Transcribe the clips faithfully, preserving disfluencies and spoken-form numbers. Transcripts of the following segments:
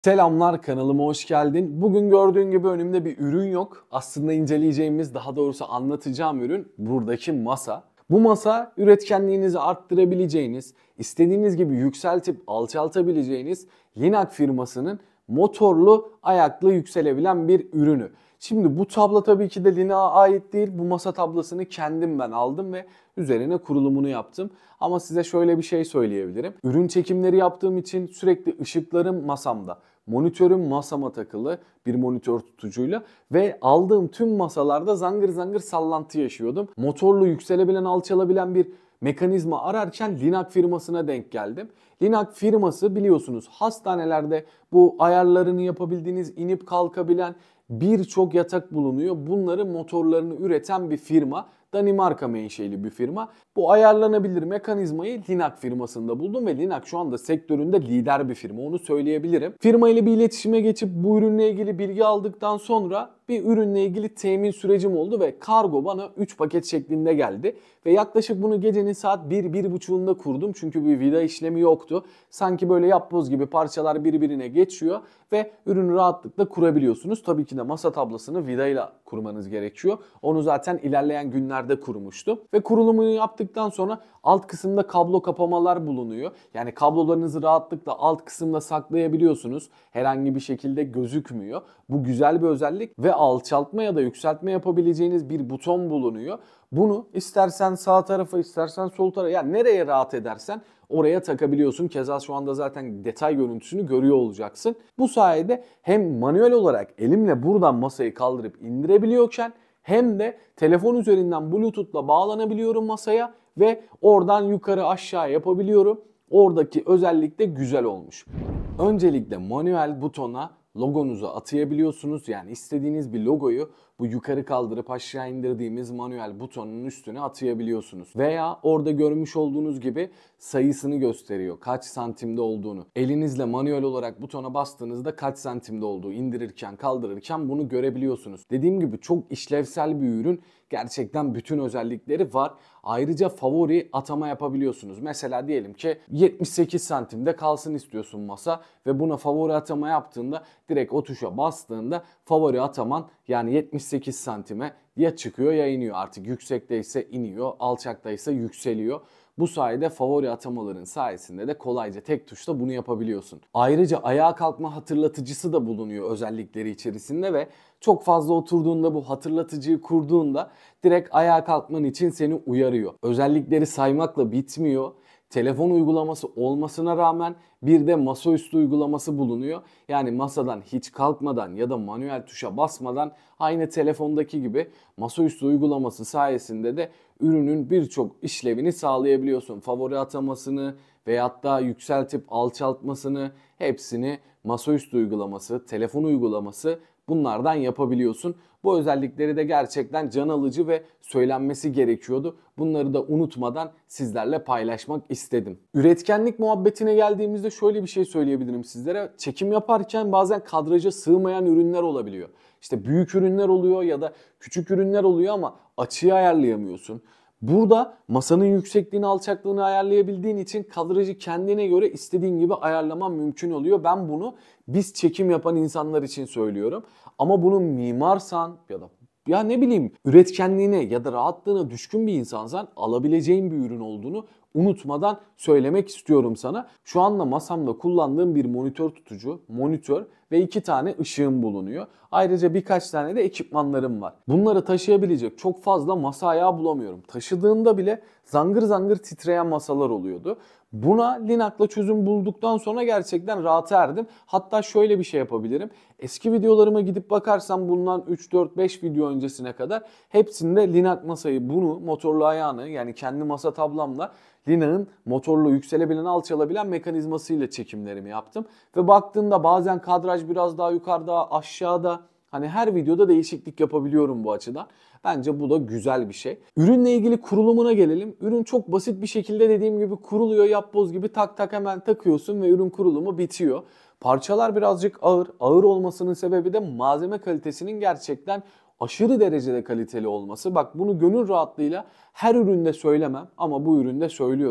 Selamlar, kanalıma hoş geldin. Bugün gördüğün gibi önümde bir ürün yok. Aslında inceleyeceğimiz, daha doğrusu anlatacağım ürün buradaki masa. Bu masa üretkenliğinizi arttırabileceğiniz, istediğiniz gibi yükseltip alçaltabileceğiniz Linac firmasının motorlu, ayaklı yükselebilen bir ürünü. Şimdi bu tablo tabii ki de Linac'a ait değil. Bu masa tablasını kendim ben aldım ve üzerine kurulumunu yaptım. Ama size şöyle bir şey söyleyebilirim. Ürün çekimleri yaptığım için sürekli ışıklarım masamda. Monitörüm masama takılı bir monitör tutucuyla ve aldığım tüm masalarda zangır zangır sallantı yaşıyordum. Motorlu yükselebilen, alçalabilen bir mekanizma ararken Linac firmasına denk geldim. Linac firması biliyorsunuz hastanelerde bu ayarlarını yapabildiğiniz, inip kalkabilen birçok yatak bulunuyor. Bunların motorlarını üreten bir firma. Danimarka menşeli bir firma. Bu ayarlanabilir mekanizmayı Linac firmasında buldum ve Linac şu anda sektöründe lider bir firma, onu söyleyebilirim. Firma ile bir iletişime geçip bu ürünle ilgili bilgi aldıktan sonra bir ürünle ilgili temin sürecim oldu ve kargo bana üç paket şeklinde geldi. Ve yaklaşık bunu gecenin saat bir bir buçuğunda kurdum çünkü bir vida işlemi yoktu. Sanki böyle yapboz gibi parçalar birbirine geçiyor ve ürünü rahatlıkla kurabiliyorsunuz. Tabii ki de masa tablasını vidayla kurmanız gerekiyor. Onu zaten ilerleyen günlerde kurmuştum. Ve kurulumunu yaptıktan sonra alt kısımda kablo kapamalar bulunuyor. Yani kablolarınızı rahatlıkla alt kısımda saklayabiliyorsunuz. Herhangi bir şekilde gözükmüyor. Bu güzel bir özellik ve alçaltma ya da yükseltme yapabileceğiniz bir buton bulunuyor. Bunu istersen sağ tarafa, istersen sol tarafa, yani nereye rahat edersen oraya takabiliyorsun. Keza şu anda zaten detay görüntüsünü görüyor olacaksın. Bu sayede hem manuel olarak elimle buradan masayı kaldırıp indirebiliyorken hem de telefon üzerinden Bluetooth'la bağlanabiliyorum masaya ve oradan yukarı aşağı yapabiliyorum. Oradaki özellik de güzel olmuş. Öncelikle manuel butona logonuzu atayabiliyorsunuz. Yani istediğiniz bir logoyu bu yukarı kaldırıp aşağı indirdiğimiz manuel butonun üstüne atayabiliyorsunuz. Veya orada görmüş olduğunuz gibi sayısını gösteriyor. Kaç santimde olduğunu. Elinizle manuel olarak butona bastığınızda kaç santimde olduğu, indirirken kaldırırken bunu görebiliyorsunuz. Dediğim gibi çok işlevsel bir ürün. Gerçekten bütün özellikleri var. Ayrıca favori atama yapabiliyorsunuz. Mesela diyelim ki yetmiş sekiz santimde kalsın istiyorsun masa ve buna favori atama yaptığında direkt o tuşa bastığında favori ataman yani yetmiş sekiz santime ya çıkıyor ya iniyor. Artık yüksekteyse iniyor, alçaktaysa yükseliyor. Bu sayede favori atamaların sayesinde de kolayca tek tuşla bunu yapabiliyorsun. Ayrıca ayağa kalkma hatırlatıcısı da bulunuyor özellikleri içerisinde ve çok fazla oturduğunda bu hatırlatıcıyı kurduğunda direkt ayağa kalkman için seni uyarıyor. Özellikleri saymakla bitmiyor. Telefon uygulaması olmasına rağmen bir de masaüstü uygulaması bulunuyor. Yani masadan hiç kalkmadan ya da manuel tuşa basmadan aynı telefondaki gibi masaüstü uygulaması sayesinde de ürünün birçok işlevini sağlayabiliyorsun. Favori atamasını veyahut da yükseltip alçaltmasını hepsini masaüstü uygulaması, telefon uygulaması bunlardan yapabiliyorsun. Bu özellikleri de gerçekten can alıcı ve söylenmesi gerekiyordu. Bunları da unutmadan sizlerle paylaşmak istedim. Üretkenlik muhabbetine geldiğimizde şöyle bir şey söyleyebilirim sizlere. Çekim yaparken bazen kadraja sığmayan ürünler olabiliyor. İşte büyük ürünler oluyor ya da küçük ürünler oluyor ama açıyı ayarlayamıyorsun. Burada masanın yüksekliğini, alçaklığını ayarlayabildiğin için kadrajı kendine göre istediğin gibi ayarlaman mümkün oluyor. Ben bunu biz çekim yapan insanlar için söylüyorum. Ama bunu mimarsan ya da ya ne bileyim üretkenliğine ya da rahatlığına düşkün bir insansan alabileceğin bir ürün olduğunu unutmadan söylemek istiyorum sana. Şu anda masamda kullandığım bir monitör tutucu, monitör ve iki tane ışığım bulunuyor. Ayrıca birkaç tane de ekipmanlarım var. Bunları taşıyabilecek çok fazla masa ayağı bulamıyorum. Taşıdığımda bile zangır zangır titreyen masalar oluyordu. Buna Linac'la çözüm bulduktan sonra gerçekten rahata erdim. Hatta şöyle bir şey yapabilirim. Eski videolarıma gidip bakarsam bundan üç dört beş video öncesine kadar hepsinde Linac masayı bunu motorlu ayağını yani kendi masa tablamla Linac'ın motorlu yükselebilen alçalabilen mekanizmasıyla çekimlerimi yaptım. Ve baktığımda bazen kadraj biraz daha yukarıda aşağıda hani her videoda değişiklik yapabiliyorum bu açıdan. Bence bu da güzel bir şey. Ürünle ilgili kurulumuna gelelim. Ürün çok basit bir şekilde dediğim gibi kuruluyor. Yapboz gibi tak tak hemen takıyorsun ve ürün kurulumu bitiyor. Parçalar birazcık ağır. Ağır olmasının sebebi de malzeme kalitesinin gerçekten aşırı derecede kaliteli olması. Bak bunu gönül rahatlığıyla her üründe söylemem ama bu üründe söylüyorum.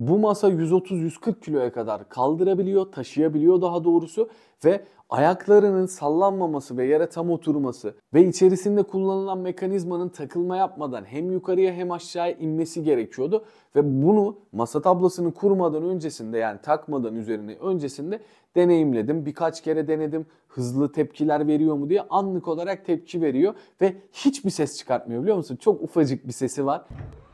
Bu masa yüz otuz yüz kırk kiloya kadar kaldırabiliyor, taşıyabiliyor daha doğrusu ve ayaklarının sallanmaması ve yere tam oturması ve içerisinde kullanılan mekanizmanın takılma yapmadan hem yukarıya hem aşağıya inmesi gerekiyordu. Ve bunu masa tablasını kurmadan öncesinde, yani takmadan üzerine öncesinde deneyimledim. Birkaç kere denedim. Hızlı tepkiler veriyor mu diye, anlık olarak tepki veriyor ve hiçbir ses çıkartmıyor, biliyor musun? Çok ufacık bir sesi var.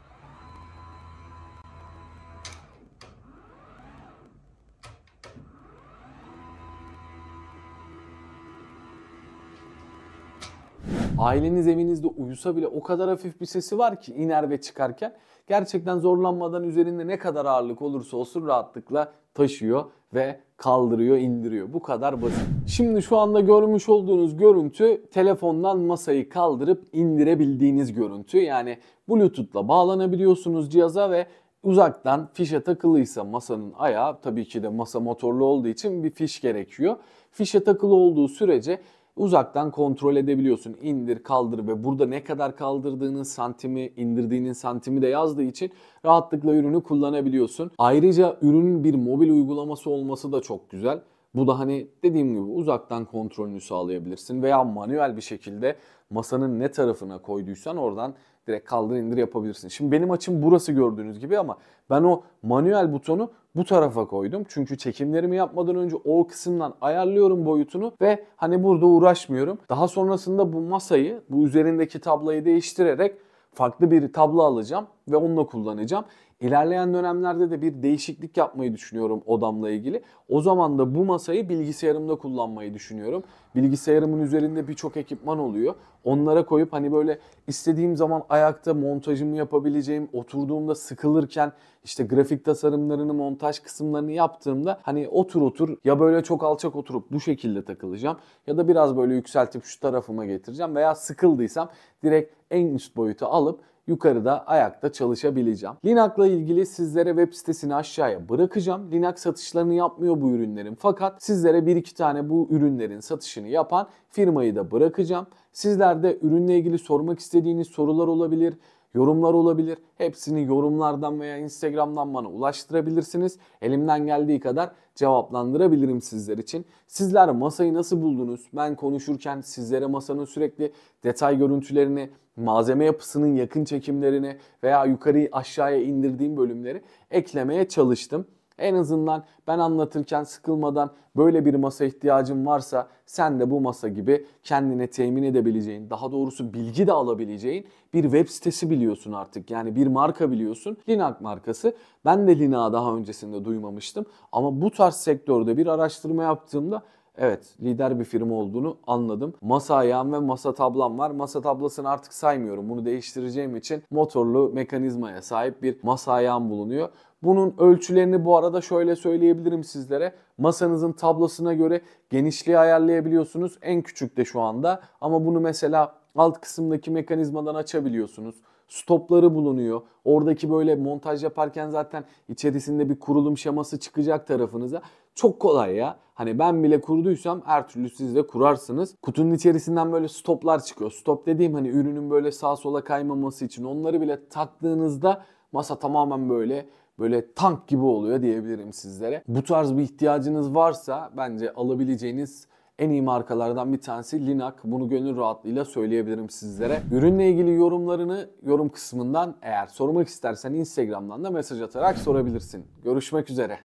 Aileniz evinizde uyusa bile o kadar hafif bir sesi var ki iner ve çıkarken gerçekten zorlanmadan üzerinde ne kadar ağırlık olursa olsun rahatlıkla taşıyor ve kaldırıyor, indiriyor. Bu kadar basit. Şimdi şu anda görmüş olduğunuz görüntü telefondan masayı kaldırıp indirebildiğiniz görüntü. Yani Bluetooth'la bağlanabiliyorsunuz cihaza ve uzaktan fişe takılıysa masanın ayağı, tabii ki de masa motorlu olduğu için bir fiş gerekiyor. Fişe takılı olduğu sürece uzaktan kontrol edebiliyorsun. İndir, kaldır ve burada ne kadar kaldırdığının santimi, indirdiğinin santimi de yazdığı için rahatlıkla ürünü kullanabiliyorsun. Ayrıca ürünün bir mobil uygulaması olması da çok güzel. Bu da hani dediğim gibi uzaktan kontrolünü sağlayabilirsin veya manuel bir şekilde masanın ne tarafına koyduysan oradan direkt kaldır indir yapabilirsin. Şimdi benim açım burası gördüğünüz gibi ama ben o manuel butonu bu tarafa koydum. Çünkü çekimlerimi yapmadan önce o kısımdan ayarlıyorum boyutunu ve hani burada uğraşmıyorum. Daha sonrasında bu masayı, bu üzerindeki tablayı değiştirerek farklı bir tablo alacağım ve onunla kullanacağım. İlerleyen dönemlerde de bir değişiklik yapmayı düşünüyorum odamla ilgili. O zaman da bu masayı bilgisayarımda kullanmayı düşünüyorum. Bilgisayarımın üzerinde birçok ekipman oluyor. Onlara koyup hani böyle istediğim zaman ayakta montajımı yapabileceğim, oturduğumda sıkılırken işte grafik tasarımlarını, montaj kısımlarını yaptığımda hani otur otur ya böyle çok alçak oturup bu şekilde takılacağım ya da biraz böyle yükseltip şu tarafıma getireceğim veya sıkıldıysam direkt en üst boyutu alıp yukarıda ayakta çalışabileceğim. Linak'la ilgili sizlere web sitesini aşağıya bırakacağım. Linak satışlarını yapmıyor bu ürünlerin, fakat sizlere bir iki tane bu ürünlerin satışını yapan firmayı da bırakacağım. Sizler de ürünle ilgili sormak istediğiniz sorular olabilir, yorumlar olabilir. Hepsini yorumlardan veya Instagram'dan bana ulaştırabilirsiniz. Elimden geldiği kadar cevaplandırabilirim sizler için. Sizler masayı nasıl buldunuz? Ben konuşurken sizlere masanın sürekli detay görüntülerini, malzeme yapısının yakın çekimlerini veya yukarıyı aşağıya indirdiğim bölümleri eklemeye çalıştım. En azından ben anlatırken sıkılmadan böyle bir masa ihtiyacın varsa sen de bu masa gibi kendine temin edebileceğin, daha doğrusu bilgi de alabileceğin bir web sitesi biliyorsun artık. Yani bir marka biliyorsun. Linak markası. Ben de Linak'ı daha öncesinde duymamıştım. Ama bu tarz sektörde bir araştırma yaptığımda evet, lider bir firma olduğunu anladım. Masa ayağım ve masa tablam var. Masa tablasını artık saymıyorum. Bunu değiştireceğim için motorlu mekanizmaya sahip bir masa ayağım bulunuyor. Bunun ölçülerini bu arada şöyle söyleyebilirim sizlere. Masanızın tablasına göre genişliği ayarlayabiliyorsunuz. En küçük de şu anda. Ama bunu mesela alt kısımdaki mekanizmadan açabiliyorsunuz. Stopları bulunuyor. Oradaki böyle montaj yaparken zaten içerisinde bir kurulum şeması çıkacak tarafınıza. Çok kolay ya. Hani ben bile kurduysam her türlü siz de kurarsınız. Kutunun içerisinden böyle stoplar çıkıyor. Stop dediğim hani ürünün böyle sağa sola kaymaması için. Onları bile taktığınızda masa tamamen böyle böyle tank gibi oluyor diyebilirim sizlere. Bu tarz bir ihtiyacınız varsa bence alabileceğiniz en iyi markalardan bir tanesi Linak. Bunu gönül rahatlığıyla söyleyebilirim sizlere. Ürünle ilgili yorumlarını yorum kısmından, eğer sormak istersen Instagram'dan da mesaj atarak sorabilirsin. Görüşmek üzere.